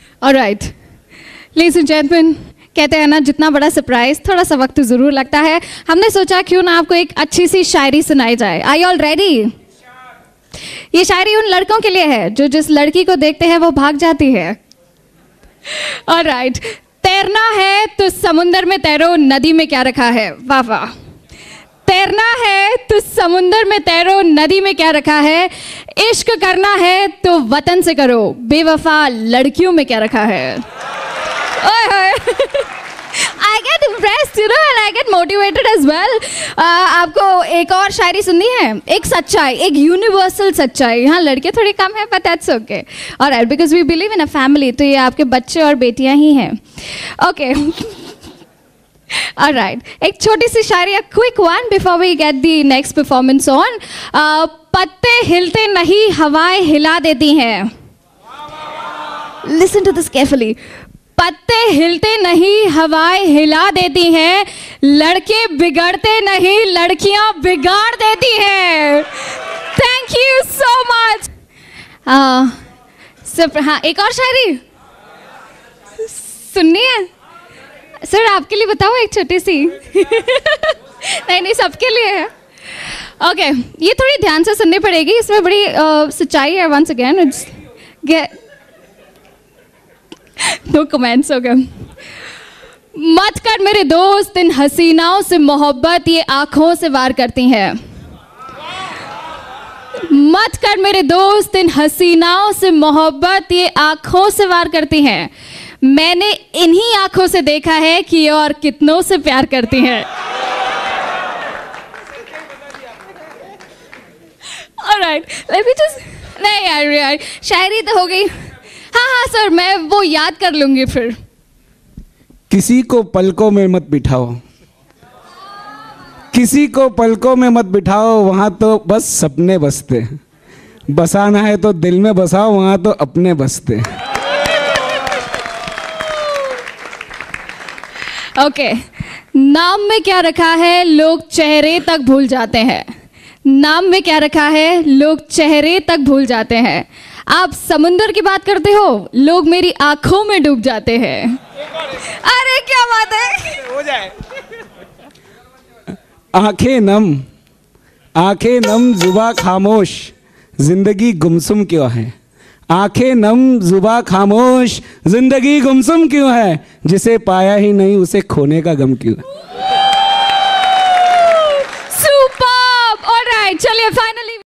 Alright, ladies and gentleman, कहते हैं ना जितना बड़ा सरप्राइज थोड़ा सा वक्त ज़रूर लगता है। हमने सोचा क्यों ना आपको एक अच्छी सी शायरी सुनाई जाए। Are you all ready? ये शायरी उन लड़कों के लिए है जो जिस लड़की को देखते हैं वो भाग जाती है। ऑलराइट, तैरना है तो समुंदर में तैरो, नदी में क्या रखा है। वाह वाह। तैरना है तो समुंदर में तैरो, नदी में क्या रखा है। इश्क करना है तो वतन से करो, बेवफा लड़कियों में क्या रखा है। I get impressed, you know, and I get motivated as well. आपको एक और शायरी सुननी है, एक सच्चाई, एक यूनिवर्सल सच्चाई। हाँ, लड़के थोड़ी कम है, but that's okay. Alright, because we believe in a family, तो ये आपके बच्चे और बेटियां ही हैं। Okay. Alright, एक छोटी सी शायरी, a quick one before we get the next performance on. पत्ते हिलते नहीं, हवाएं हिला देती हैं। Listen to this carefully. पत्ते हिलते नहीं, हवाएं हिला देती हैं, लड़के बिगड़ते नहीं, लड़कियां बिगाड़ देती हैं। Thank you so much. हाँ, एक और शायरी सुननी है सर? आपके लिए बताओ एक छोटी सी। नहीं, सबके लिए है। ओके, ये थोड़ी ध्यान से सुननी पड़ेगी, इसमें बड़ी सच्चाई है। वंस अगेन दो कमेंट्स हो गए। मत कर मेरे दोस्त इन हसीनाओं से मोहब्बत, ये आंखों से वार करती हैं। मत कर मेरे दोस्त इन हसीनाओं से मोहब्बत, ये आंखों से वार करती हैं। मैंने इन्हीं आंखों से देखा है कि और कितनों से प्यार करती हैं। ऑलराइट, लेट मी जस्ट, नहीं यार शायरी तो हो गई। हाँ सर, मैं वो याद कर लूंगी फिर। किसी को पलकों में मत बिठाओ, किसी को पलकों में मत बिठाओ, वहां तो बस सपने बसते हैं। बसाना है तो दिल में बसाओ, वहां तो अपने बसते हैं। ओके, नाम में क्या रखा है, लोग चेहरे तक भूल जाते हैं। नाम में क्या रखा है, लोग चेहरे तक भूल जाते हैं। आप समुंदर की बात करते हो, लोग मेरी आंखों में डूब जाते हैं। अरे क्या बात है, हो जाए। आंखें नम जुबा खामोश, जिंदगी गुमसुम क्यों है। आंखें नम जुबा खामोश, जिंदगी गुमसुम क्यों है। जिसे पाया ही नहीं उसे खोने का गम क्यों है। सुपर्ब। ऑलराइट, चलिए फाइनली